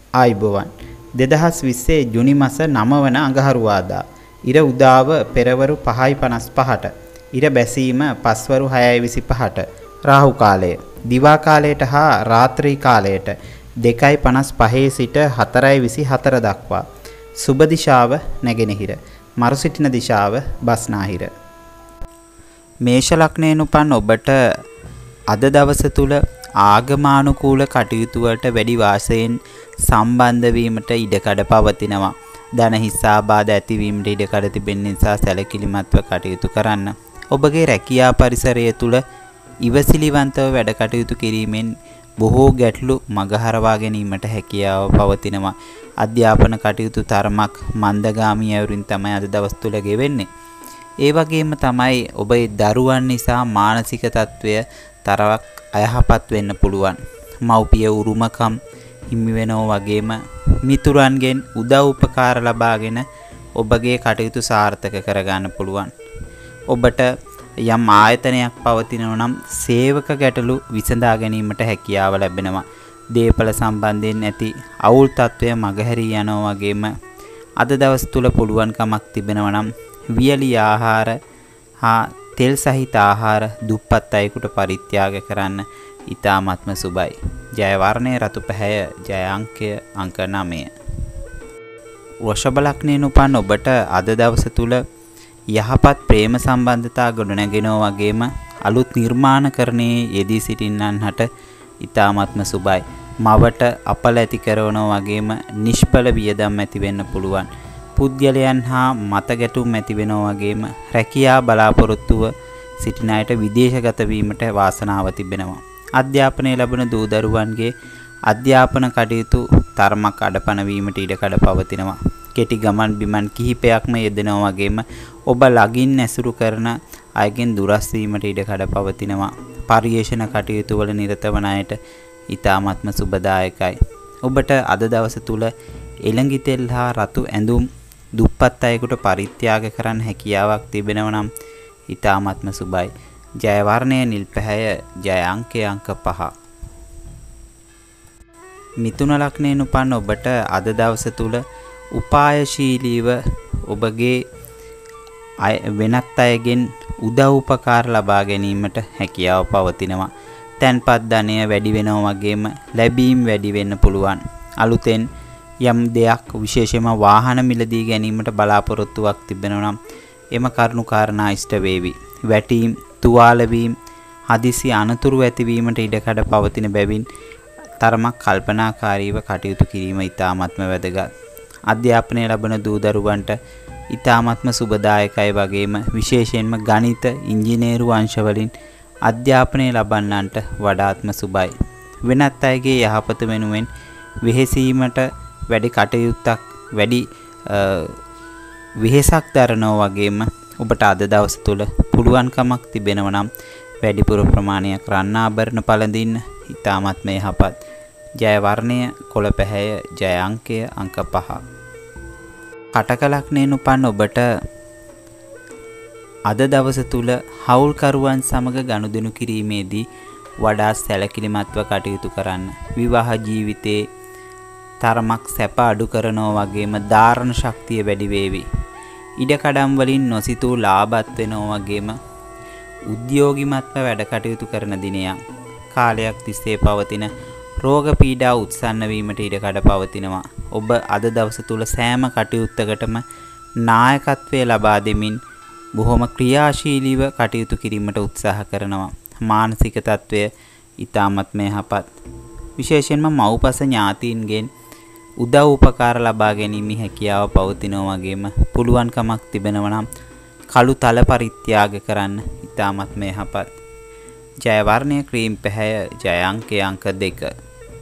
ආයිබෝවන් 2020 ජුනි මාස 9 වන අඟහරුවාදා ඉර උදාව පෙරවරු 5:55ට ඉර බැසීම පස්වරු 6:25ට රාහු කාලය දිවා කාලයට හා රාත්‍රී කාලයට 2:55 සිට 4:24 දක්වා සුබ දිශාව නැගෙනහිර මරු සිටින දිශාව බස්නාහිර මේෂ ලග්නයෙන් උපන් ඔබට අද දවස තුල ආගමානුකූල කටයුතු වලට වැඩි වාසයෙන් සම්බන්ධ වීමට ඉඩකඩ පවතිනවා. ධන හිස්සාබාධ ඇතිවීමට ඉඩකඩ තිබෙන නිසා සැලකිලිමත්ව කටයුතු කරන්න. ඔබගේ රැකියා පරිසරය තුල ඉවසිලිවන්තව වැඩ කටයුතු කිරීමෙන් බොහෝ ගැටලු මගහරවා ගැනීමට හැකියාව පවතිනවා. අධ්‍යාපන කටයුතු තරමක් මන්දගාමී අයුරින් තමයි අද දවස් තුල ගෙවෙන්නේ. ඒ වගේම තමයි ඔබේ දරුවන් නිසා මානසික තත්වය තරමක් අයහපත් වෙන්න පුළුවන්. මව්පිය උරුමකම් හිමි වෙනවා වගේම මිතුරන්ගෙන් උදව් උපකාර ලබාගෙන ඔබගේ කටයුතු සාර්ථක කරගන්න පුළුවන්. ඔබට යම් ආයතනයක් පවතිනවා නම් සේවක ගැටලු විසඳා ගැනීමට හැකියාව ලැබෙනවා. දේපල සම්බන්ධයෙන් ඇති අවුල් තත්වය මගහැරී යනවා වගේම අද දවස් තුල පුළුවන්කමක් තිබෙනවා නම් වියලි ආහාර හා තෙල් සහිත ආහාර දුප්පත් අයෙකුට පරිත්‍යාග කරන්න ඉතාමත්ම සුබයි. ජය වර්ණය රතු පැහැය ජය අංකය අංක 9. වෘෂභ ලග්නයෙන් උපන් ඔබට අද දවස තුල යහපත් ප්‍රේම සම්බන්ධතා ගොඩනැගෙනවා වගේම අලුත් නිර්මාණකරණයේ යෙදී සිටින්නන්ට ඉතාමත්ම සුබයි. මවට අපල ඇති කරනවා වගේම නිෂ්ඵල වියදම් ඇති වෙන්න පුළුවන්. පුද්ගලයන් හා මත ගැටුම් ඇති වෙනවා වගේම රැකියා බලාපොරොත්තුව සිටින අයට විදේශගත වීමට වාසනාව තිබෙනවා. අධ්‍යාපනය ලැබෙන දූ දරුවන්ගේ අධ්‍යාපන කටයුතු තරමක් අඩපණ වීමට ඉඩකඩ පවතිනවා. කෙටි ගමන් බිමන් කිහිපයක්ම යෙදෙනවා වගේම ඔබ ළඟින් ඇසුරු කරන අයගෙන් දුරස් වීමට ඉඩකඩ පවතිනවා. පරිේශන කටයුතු වල නිරත වන අයට ඉතාමත්ම සුබදායකයි. ඔබට අද දවස තුල එළඟි තෙල් හා රතු ඇඳුම් දුප්පත් අයෙකුට පරිත්‍යාග කරන්න හැකියාවක් තිබෙනවා නම් ඉතාමත්ම සුබයි. ජය වර්ණය නිල් පැහැය ජය අංකය අංක 5. මිථුන ලග්නයෙන් උපන් ඔබට අද දවස තුල උපායශීලීව ඔබගේ වෙනත් අයගෙන් උදව් උපකාර ලබා ගැනීමට හැකියාව පවතිනවා. තැන්පත් ධනය වැඩි වෙනවා වගේම ලැබීම් වැඩි වෙන්න පුළුවන්. අලුතෙන් යම් දෙයක් විශේෂයෙන්ම වාහන මිලදී ගැනීමට බලාපොරොත්තුවක් තිබෙනවා නම් එම කරුණු කාරණා ඉෂ්ට වේවි. වැටීම් තුවාල වීම හදිසි අනතුරු ඇතිවීමට ඉඩකඩ පවතින බැවින් තරමක් කල්පනාකාරීව කටයුතු කිරීම ඉතාමත්ම වැදගත්. අධ්‍යාපනය ලබන දූ දරුවන්ට ඉතාමත්ම සුබදායකයි වගේම විශේෂයෙන්ම ගණිත ඉංජිනේරු අංශවලින් අධ්‍යාපනය ලබන්නන්ට වඩාත්ම සුබයි. වෙනත් අයගේ යහපත වෙනුවෙන් වෙහෙසීමට වැඩි කටයුත්තක් වැඩි වෙහෙසක් දරනවා වගේම ඔබට අද දවස තුල පුළුවන්කමක් තිබෙනවා නම් වැඩිපුර ප්‍රමාණයක් රන් ආභරණ පළඳින්න ඉතාමත්ම යහපත්. ජය වර්ණය කොළ පැහැය ජය අංකය අංක 5. කටක ලග්නයෙන් උපන් ඔබට අද දවස තුල හවුල්කරුවන් සමග ගනුදෙනු කිරීමේදී වඩා සැලකිලිමත්ව කටයුතු කරන්න. විවාහ ජීවිතයේ තරමක් සැප අඩු කරනවා වගේම ධාරණ ශක්තිය වැඩි වේවි. ඉඩකඩම් වලින් නොසිතූ ලාභත් වෙනවා වගේම උද්‍යෝගිමත්ව වැඩ කටයුතු කරන දිනයක්. කාලයක් තිස්සේ පවතින රෝග පීඩා උත්සන්න වීමට ඉඩකඩ පවතිනවා. ඔබ අද දවස තුල සෑම කටයුත්තකටම නායකත්වය ලබා දෙමින් බොහොම ක්‍රියාශීලීව කටයුතු කිරීමට උත්සාහ කරනවා. මානසික තත්වය ඉතාමත්ම යහපත්. විශේෂයෙන්ම මව්පස ඥාතීන්ගෙන් උදව් උපකාර ලබා ගැනීමේ හැකියාව පවතිනවා වගේම පුළුවන්කමක් තිබෙනවා නම් කළු තල පරිත්‍යාග කරන්න ඉතාමත්ම යහපත්. ජය වර්ණය ක්‍රීම් පැහැය ජය අංකය අංක 2.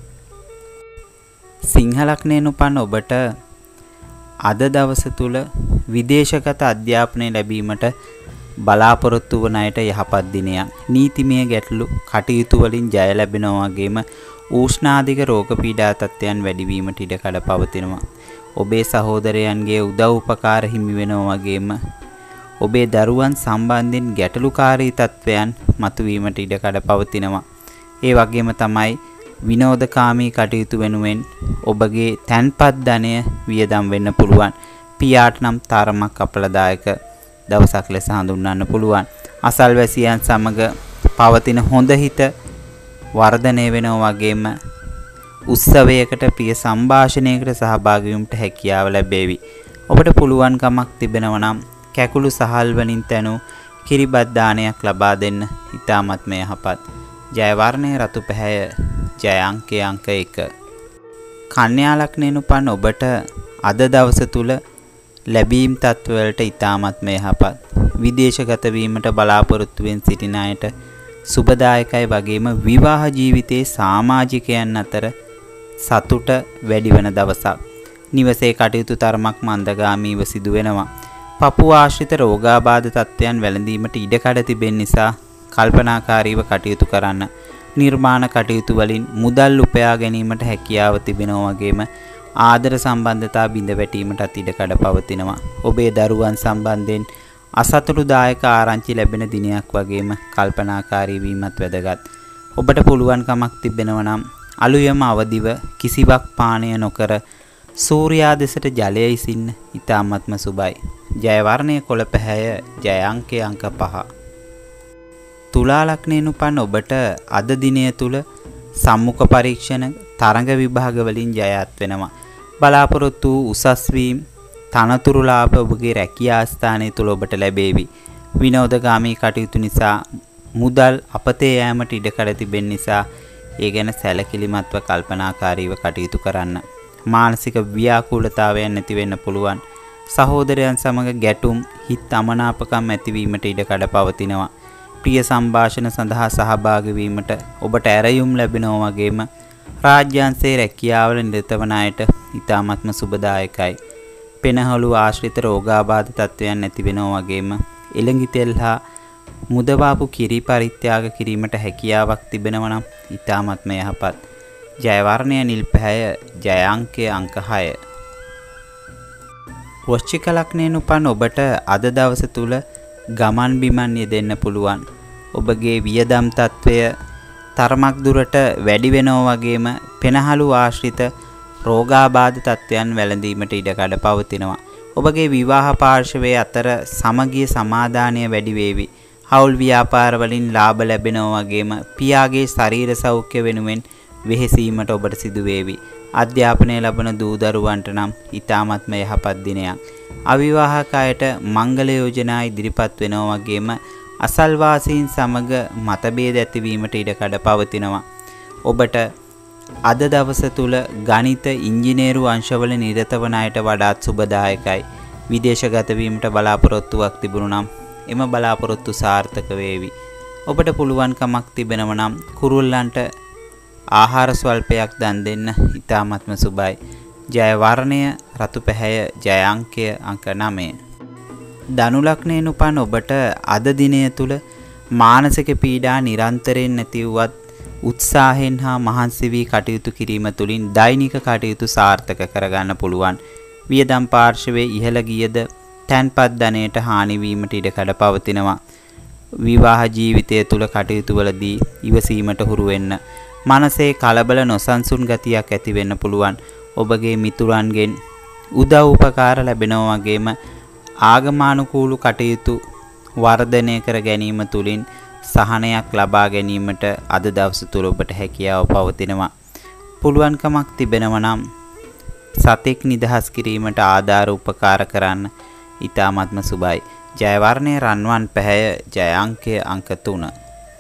සිංහ ලග්නයෙන් උපන් ඔබට අද දවස තුල විදේශගත අධ්‍යාපනය ලැබීමට බලාපොරොත්තු වන අයට යහපත් දිනයක්. නීතිමය ගැටලු කටයුතු වලින් ජය ලැබෙනවා වගේම ඌෂ්ණාධික රෝග පීඩා තත්ත්වයන් වැඩිවීමට ඉඩකඩ පවතිනවා. ඔබේ සහෝදරයන්ගේ උදව් උපකාර හිමි වෙනවා වගේම ඔබේ දරුවන් සම්බන්ධයෙන් ගැටලුකාරී තත්ත්වයන් මතුවීමට ඉඩකඩ පවතිනවා. ඒ වගේම තමයි විනෝදකාමී කටයුතු වෙනුවෙන් ඔබගේ තැන්පත් ධනය වියදම් වෙන්න පුළුවන්. පියාට නම් තරමක් අපලදායක දවසක් ලෙස හඳුන්වන්න පුළුවන්. අසල්වැසියන් සමග පවතින හොඳ හිත වර්ධනය වෙනවා වගේම උත්සවයකට ප්‍රිය සංഭാෂණයකට සහභාගී වීමට හැකියාව ලැබේවි. ඔබට පුළුවන්කමක් තිබෙනවා නම් කැකුළු සහල් වලින් තැනු කිරිබත් දානයක් ලබා දෙන්න ඉතාමත්ම යහපත්. ජය වර්ණයේ රතු පැහැය ජය අංකය අංක 1. කන්‍යා ලග්නයෙන් උපන් ඔබට අද දවස තුල ලැබීම් තත්ත්වවලට ඉතාමත්ම යහපත්. විදේශගත වීමට බලාපොරොත්තු වෙන සිටින අයට සුබදායකයි වගේම විවාහ ජීවිතයේ සමාජිකයන් අතර සතුට වැඩි වෙන දවසක්. නිවසේ කටයුතු තරමක් මන්දගාමීව සිදු වෙනවා. පපුව ආශ්‍රිත රෝගාබාධ තත්ත්වයන් වැළඳීමට ඉඩකඩ තිබෙන නිසා කල්පනාකාරීව කටයුතු කරන්න. නිර්මාණ කටයුතු වලින් මුදල් උපයා ගැනීමට හැකියාව තිබෙනවා වගේම ආදර සම්බන්ධතා බිඳ වැටීමටත් ඉඩකඩ පවතිනවා. ඔබේ දරුවන් සම්බන්ධයෙන් අසතුටුදායක ආරංචි ලැබෙන දිනයක් වගේම කල්පනාකාරී වීමත් වැදගත්. ඔබට පුළුවන්කමක් තිබෙනවා නම් අලුයම අවදිව කිසිවක් පානය නොකර සූර්යා දෙසට ජලය ඉසින්න ඉතාමත්ම සුබයි. ජය වර්ණයේ කොළ පැහැය ජය අංකය අංක 5. තුලා ලග්නයෙන් උපන් ඔබට අද දිනය තුල සම්මුඛ පරීක්ෂණ තරඟ විභාග වලින් ජයත් වෙනවා. බලාපොරොත්තු උසස් වීම තනතුරු ලාභ ඔබගේ රැකියා ස්ථානයේ තුල ඔබට ලැබේවි. විනෝදගාමී කටයුතු නිසා මුදල් අපතේ යෑමට ඉඩකඩ තිබෙන නිසා ඒ ගැන සැලකිලිමත්ව කල්පනාකාරීව කටයුතු කරන්න. මානසික ව්‍යාකූලතාවයන් නැති වෙන්න පුළුවන්. සහෝදරයන් සමග ගැටුම් හිත් අමනාපකම් ඇතිවීමට ඉඩකඩ පවතිනවා. ප්‍රිය සංഭാෂණ සඳහා සහභාගී වීමට ඔබට ඇරයුම් ලැබෙනවා වගේම රාජ්‍යාංශයේ රැකියාවල නිරත වන අයට ඉතාමත්ම සුබදායකයි. පෙනහළු ආශ්‍රිත රෝගාබාධ තත්ත්වයන් නැති වෙනවා වගේම එළඟි තෙල් හා මුදවාපු කිරි පරිත්‍යාග කිරීමට හැකියාවක් තිබෙනවා නම් ඉතාමත්ම යහපත්. ජය වර්ණය නිල් පැහැය ජය අංකය අංක 6. වෘශ්චික ලග්නයෙන් උපන් ඔබට අද දවස තුල ගමන් බිමන් යෙදෙන්න පුළුවන්. ඔබගේ වියදම් තත්වය තරමක් දුරට වැඩි වෙනවා වගේම පෙනහළු ආශ්‍රිත රෝගාබාධ තත්ත්වයන් වැළඳීමට ඉඩකඩ පවතිනවා. ඔබගේ විවාහ පාර්ශවයේ අතර සමගිය සමාදානය වැඩි වේවි. හවුල් ව්‍යාපාර වලින් ලාභ ලැබෙනවා වගේම පියාගේ ශරීර සෞඛ්‍ය වෙනුවෙන් වෙහෙසීමට ඔබට සිදු වේවි. අධ්‍යාපනය ලබන දූ දරුවන්ට නම් ඉතාමත්ම යහපත් දිනයක්. අවිවාහක අයට මංගල යෝජනා ඉදිරිපත් වෙනවා වගේම අසල්වාසීන් සමග මතභේද ඇතිවීමට ඉඩකඩ පවතිනවා. ඔබට අද දවස තුල ගණිත ඉංජිනේරු අංශවල නිරත වන අයට වඩාත් සුබදායකයි. විදේශගත වීමට බලාපොරොත්තුවක් තිබුණු නම් එම බලාපොරොත්තු සාර්ථක වේවි. ඔබට පුළුවන්කමක් තිබෙනව නම් කුරුල්ලන්ට ආහාර ස්වල්පයක් දන් දෙන්න ඉතාමත්ම සුබයි. ජය වර්ණය රතු පැහැය ජය අංකය අංක 9. ධනු ලග්නයෙන් උපන් ඔබට අද දිනය තුල මානසික පීඩා නිරන්තරයෙන් නැතිවත් උත්සාහයෙන් හා මහන්සි වී කටයුතු කිරීම තුළින් දෛනික කටයුතු සාර්ථක කරගන්න පුළුවන්. වියදම් පාර්ශවයේ ඉහළ ගියද තැන්පත් ධනයට හානි වීමට ඉඩකඩ පවතිනවා. විවාහ ජීවිතය තුල කටයුතු වලදී ඉවසීමට හුරු වෙන්න. මනසේ කලබල නොසන්සුන් ගතියක් ඇති වෙන්න පුළුවන්. ඔබගේ මිතුරන්ගෙන් උදව් උපකාර ලැබෙනවා වගේම ආගමානුකූල කටයුතු වර්ධනය කර ගැනීම තුළින් සහනයක් ලබා ගැනීමට අද දවස තුල ඔබට හැකියාව පවතිනවා. පුළුවන්කමක් තිබෙනවා නම් සතෙක් නිදහස් කිරීමට ආධාර උපකාර කරන්න ඉතාමත්ම සුබයි. ජය වර්ණය රන්වන් පැහැය ජය අංකය අංක 3.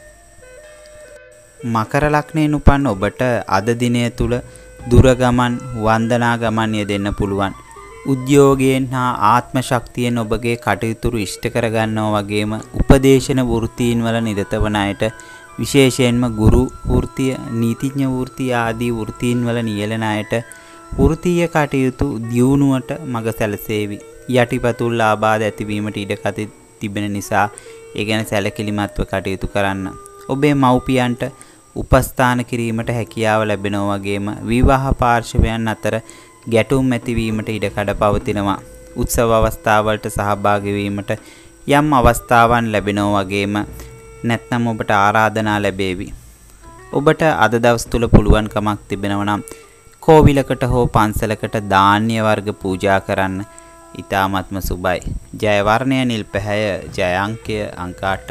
මකර ලග්නයෙන් උපන් ඔබට අද දිනය තුල දුර ගමන් වන්දනා ගමන් යෙදෙන්න පුළුවන්. උද්‍යෝගයෙන් හා ආත්ම ශක්තියෙන් ඔබගේ කටයුතු ඉෂ්ට කරගන්නවා වගේම උපදේශන වෘත්තීන් වල නිරත වන අයට විශේෂයෙන්ම ගුරු වෘත්තිය, නීතිඥ වෘත්තිය ආදී වෘත්තීන් වල නියැලෙන අයට වෘත්තීය කටයුතු දියුණුවට මඟ සැලසේවි. යටිපතුල් ආබාධ ඇතිවීමට ඉඩ තිබෙන නිසා ඒ ගැන සැලකිලිමත්ව කටයුතු කරන්න. ඔබේ මව්පියන්ට උපස්ථාන කිරීමට හැකියාව ලැබෙනවා වගේම විවාහ පාර්ශවයන් අතර ගැටුම් ඇතිවීමට ඉඩකඩ පවතිනවා. උත්සව අවස්ථාවලට සහභාගී වීමට යම් අවස්ථාවන් ලැබෙනවා වගේම නැත්නම් ඔබට ආරාධනා ලැබේවි. ඔබට අද දවස් තුල පුළුවන්කමක් තිබෙනවා නම් කෝවිලකට හෝ පන්සලකට ධාන්‍ය වර්ග පූජා කරන්න. ඊ타ත්ම සුබයි. ජය වර්ණය නිල් පැහැය, ජය අංකය අංක 8.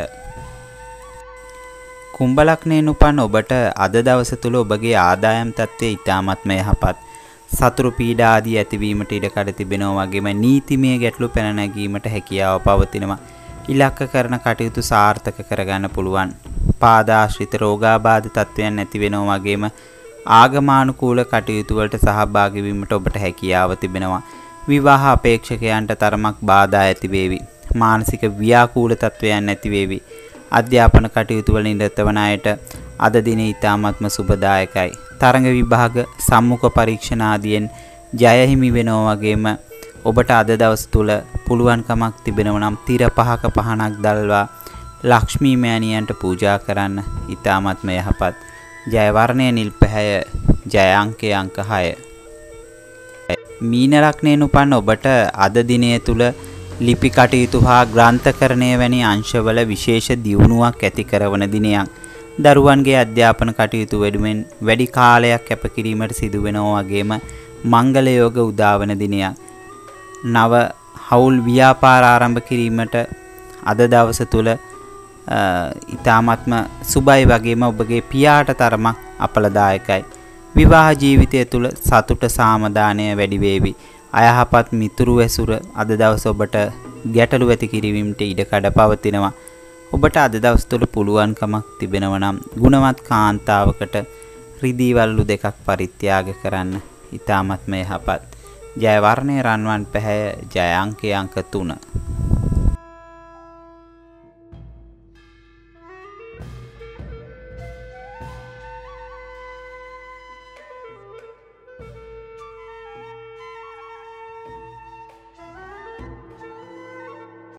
කුම්භ ලග්නයෙන් උපන් ඔබට අද දවස තුල ඔබගේ ආදායම් තත්ත්වය ඊ타ත්ම යහපත්. සතුරු පීඩා ආදී ඇතිවීමට ඉඩකඩ තිබෙනවා වගේම නීතිමය ගැටලු පැන නැගීමට හැකියාව පවතිනවා. ඉලක්ක කරන කටයුතු සාර්ථක කරගන්න පුළුවන්. පාදාශ්‍රිත රෝගාබාධ තත්ත්වයන් නැති වෙනවා වගේම ආගමානුකූල කටයුතු වලට සහභාගී වීමට ඔබට හැකියාව තිබෙනවා. විවාහ අපේක්ෂකයන්ට තරමක් බාධා ඇති වේවි. මානසික ව්‍යාකූල තත්ත්වයන් නැති වේවි. අධ්‍යාපන කටයුතු වල නිරත වන අයට අද දිනේ ඊ타ත්ම සුබදායකයි. තරඟ විභාග සම්මුඛ පරීක්ෂණ ආදියෙන් ජය හිමි වෙනවා වගේම ඔබට අද දවස් තුල පුළුවන්කමක් තිබෙනවා නම් තිර පහක පහනක් දල්වා ලක්ෂ්මී මෑණියන්ට පූජා කරන්න. ඊ타ත්ම යහපත්. ජය වර්ණය නිල් පැහැය, ජය අංකය අංක 6. මීන ලග්නයෙන් උපන් ඔබට අද දිනය තුල ලිපි කටයුතු හා ග්‍රන්ථකරණය වැනි අංශවල විශේෂ දියුණුවක් ඇති කරන දිනයක්. දරුවන්ගේ අධ්‍යාපන කටයුතු වෙනුවෙන් වැඩි කාලයක් කැප කිරීමට සිදු වෙනවා වගේම මංගල යෝග උදාවන දිනයක්. නව හවුල් ව්‍යාපාර ආරම්භ කිරීමට අද දවස තුල ඊ타ත්ම සුබයි වගේම ඔබගේ පියාට තරමක් අපලදායකයි. විවාහ ජීවිතය තුල සතුට සාමදානය වැඩි වේවි. අයහපත් මිතුරු ඇසුර අද දවස ඔබට ගැටලු ඇති කිරීමට ඉඩකඩ පවතිනවා. ඔබට අද දවස් තුල පුළුවන්කමක් තිබෙනවා නම් ගුණවත් කාන්තාවකට රිදී වළලු දෙකක් පරිත්‍යාග කරන්න. ඊ타ත්ම යහපත්. ජය වර්ණය රන්වන් පැහැය, ජය අංකය අංක 3.